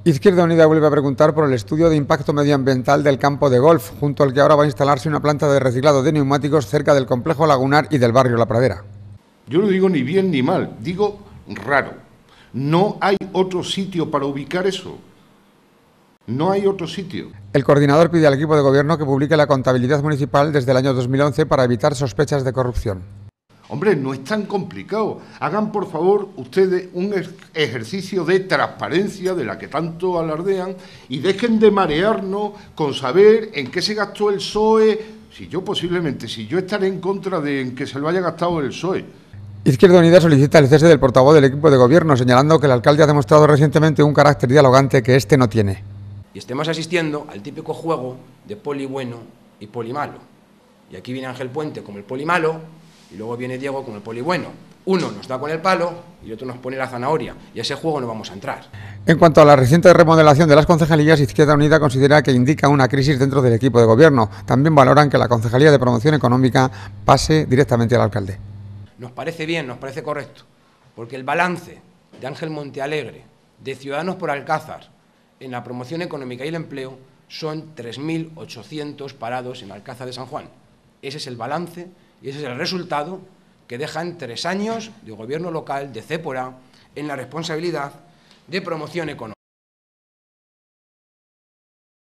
Izquierda Unida vuelve a preguntar por el estudio de impacto medioambiental del campo de golf, junto al que ahora va a instalarse una planta de reciclado de neumáticos cerca del complejo lagunar y del barrio La Pradera. Yo no digo ni bien ni mal, digo raro. No hay otro sitio para ubicar eso. No hay otro sitio. El coordinador pide al equipo de gobierno que publique la contabilidad municipal desde el año 2011 para evitar sospechas de corrupción. Hombre, no es tan complicado. Hagan, por favor, ustedes un ejercicio de transparencia de la que tanto alardean y dejen de marearnos con saber en qué se gastó el PSOE. Si yo estaré en contra de en que se lo haya gastado el PSOE. Izquierda Unida solicita el cese del portavoz del equipo de gobierno, señalando que el alcalde ha demostrado recientemente un carácter dialogante que este no tiene. Y estemos asistiendo al típico juego de poli bueno y poli malo. Y aquí viene Ángel Puente como el poli malo y luego viene Diego como el poli bueno. Uno nos da con el palo y el otro nos pone la zanahoria. Y a ese juego no vamos a entrar. En cuanto a la reciente remodelación de las concejalías, Izquierda Unida considera que indica una crisis dentro del equipo de gobierno. También valoran que la Concejalía de Promoción Económica pase directamente al alcalde. Nos parece bien, nos parece correcto, porque el balance de Ángel Montealegre, de Ciudadanos por Alcázar, en la promoción económica y el empleo, son 3.800 parados en Alcázar de San Juan. Ese es el balance y ese es el resultado que dejan 3 años de gobierno local de Cépora en la responsabilidad de promoción económica.